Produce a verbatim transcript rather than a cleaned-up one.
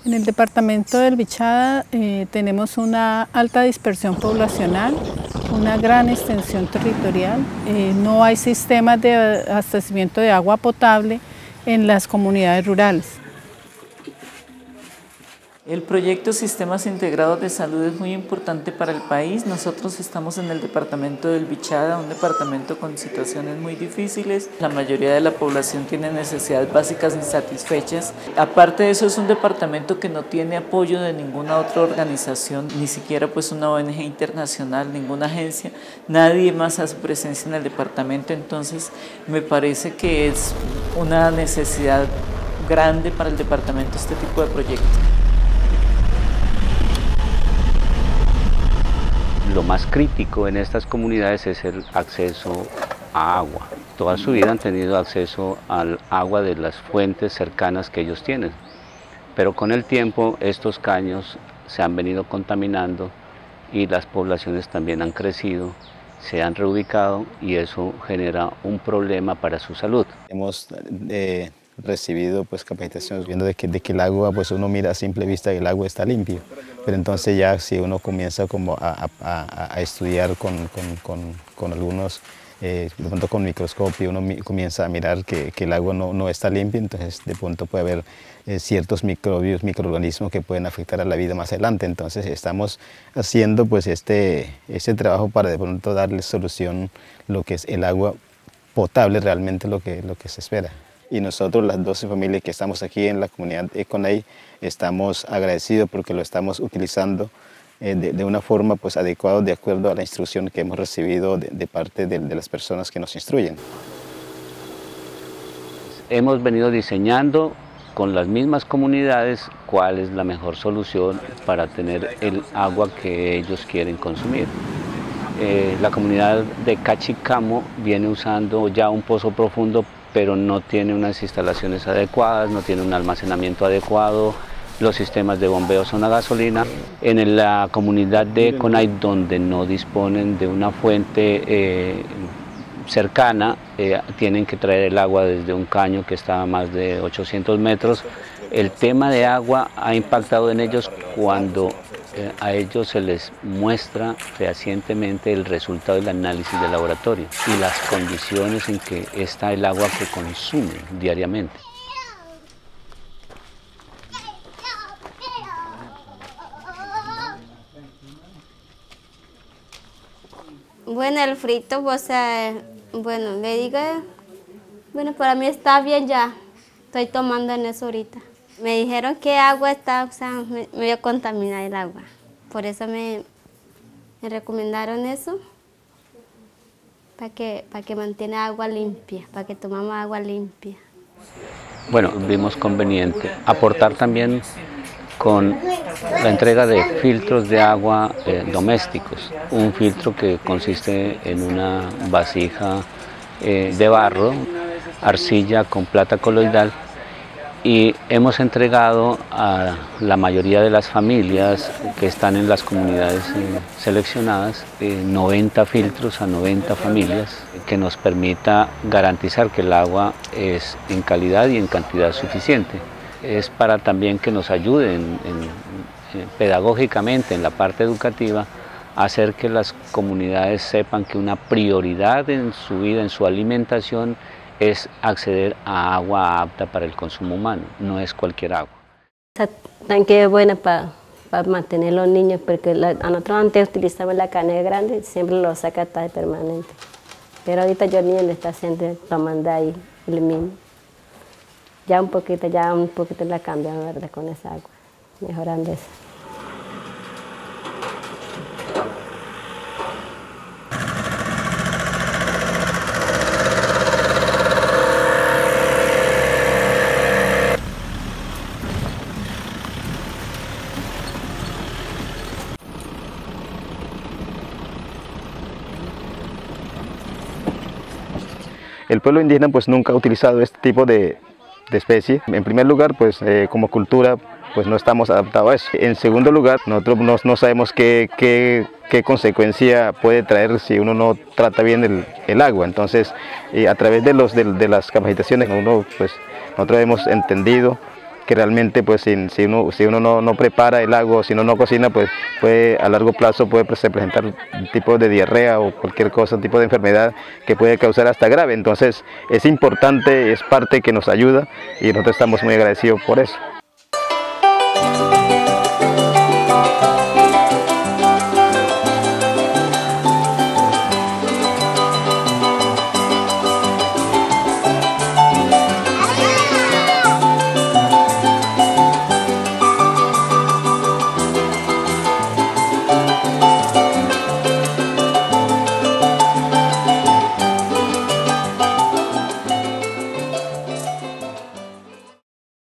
En el departamento del Bichada eh, tenemos una alta dispersión poblacional, una gran extensión territorial, eh, no hay sistemas de abastecimiento de agua potable en las comunidades rurales. El proyecto Sistemas Integrados de Salud es muy importante para el país. Nosotros estamos en el departamento del Bichada, un departamento con situaciones muy difíciles. La mayoría de la población tiene necesidades básicas insatisfechas. Aparte de eso, es un departamento que no tiene apoyo de ninguna otra organización, ni siquiera pues una O N G internacional, ninguna agencia. Nadie más hace presencia en el departamento, entonces me parece que es una necesidad grande para el departamento este tipo de proyectos. Lo más crítico en estas comunidades es el acceso a agua. Toda su vida han tenido acceso al agua de las fuentes cercanas que ellos tienen, pero con el tiempo estos caños se han venido contaminando y las poblaciones también han crecido, se han reubicado y eso genera un problema para su salud. Hemos eh, recibido pues, capacitaciones viendo de que, de que el agua, pues uno mira a simple vista que el agua está limpio. Pero entonces ya si uno comienza como a, a, a estudiar con, con, con, con algunos, eh, de pronto con microscopio, uno mi, comienza a mirar que, que el agua no, no está limpia, entonces de pronto puede haber eh, ciertos microbios, microorganismos que pueden afectar a la vida más adelante. Entonces estamos haciendo pues este, este trabajo para de pronto darle solución lo que es el agua potable, realmente lo que, lo que se espera. Y nosotros, las doce familias que estamos aquí en la comunidad Econay, estamos agradecidos porque lo estamos utilizando eh, de, de una forma pues, adecuada, de acuerdo a la instrucción que hemos recibido de, de parte de, de las personas que nos instruyen. Hemos venido diseñando con las mismas comunidades cuál es la mejor solución para tener el agua que ellos quieren consumir. Eh, la comunidad de Cachicamo viene usando ya un pozo profundo, pero no tiene unas instalaciones adecuadas, no tiene un almacenamiento adecuado, los sistemas de bombeo son a gasolina. En la comunidad de Econay, donde no disponen de una fuente eh, cercana, eh, tienen que traer el agua desde un caño que está a más de ochocientos metros. El tema de agua ha impactado en ellos cuando eh, a ellos se les muestra fehacientemente el resultado del análisis de laboratorio y las condiciones en que está el agua que consumen diariamente. Bueno, el frito, o sea, bueno, le digo, bueno, para mí está bien ya, estoy tomando en eso ahorita. Me dijeron que agua está, o sea, me, me voy a contaminar el agua. Por eso me, me recomendaron eso, para que, para que mantenga agua limpia, para que tomamos agua limpia. Bueno, vimos conveniente aportar también con la entrega de filtros de agua eh, domésticos. Un filtro que consiste en una vasija eh, de barro, arcilla con plata coloidal, y hemos entregado a la mayoría de las familias que están en las comunidades eh, seleccionadas eh, noventa filtros a noventa familias que nos permita garantizar que el agua es en calidad y en cantidad suficiente. Es para también que nos ayuden en, en, pedagógicamente en la parte educativa a hacer que las comunidades sepan que una prioridad en su vida, en su alimentación, es acceder a agua apta para el consumo humano, no es cualquier agua. Esta tanque es buena para pa mantener los niños, porque la, a nosotros antes utilizamos la canilla grande, siempre lo saca hasta de permanente. Pero ahorita yo niño le está haciendo, lo manda ahí, el mismo. Ya un poquito, ya un poquito la cambian, ¿verdad? Con esa agua, mejorando eso. El pueblo indígena pues nunca ha utilizado este tipo de, de especie. En primer lugar, pues eh, como cultura pues no estamos adaptados a eso. En segundo lugar, nosotros no, no sabemos qué, qué, qué consecuencia puede traer si uno no trata bien el, el agua. Entonces, eh, a través de, los, de, de las capacitaciones, uno, pues, nosotros hemos entendido que realmente pues si, si uno, si uno no, no prepara el agua, si uno no cocina, pues puede, a largo plazo puede presentar un tipo de diarrea o cualquier cosa, un tipo de enfermedad que puede causar hasta grave. Entonces es importante, es parte que nos ayuda y nosotros estamos muy agradecidos por eso.